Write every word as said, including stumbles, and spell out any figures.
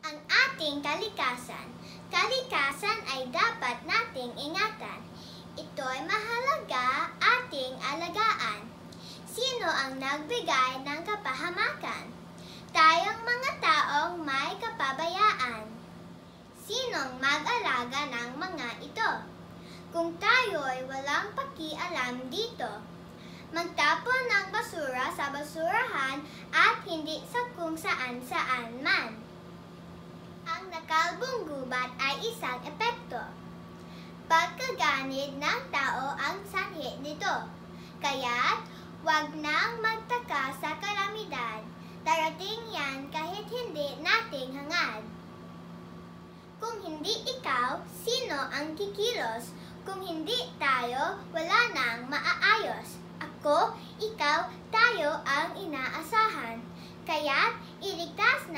Ang ating kalikasan. Kalikasan ay dapat nating ingatan. Ito ay mahalaga ating alagaan. Sino ang nagbigay ng kapahamakan? Tayong mga taong may kapabayaan. Sinong mag-alaga ng mga ito? Kung tayo'y walang pakialam dito, magtapon ng basura sa basurahan at hindi sa kung saan-saan man. Ang nakalbong gubat ay isang epekto. Pagkaganid ng tao ang sanhi nito. Kaya't huwag nang magtaka sa kalamidad. Darating yan kahit hindi nating hangad. Kung hindi ikaw, sino ang kikilos? Kung hindi tayo, wala nang maaayos. Ako, ikaw, tayo ang inaasahan. Kaya't iligtas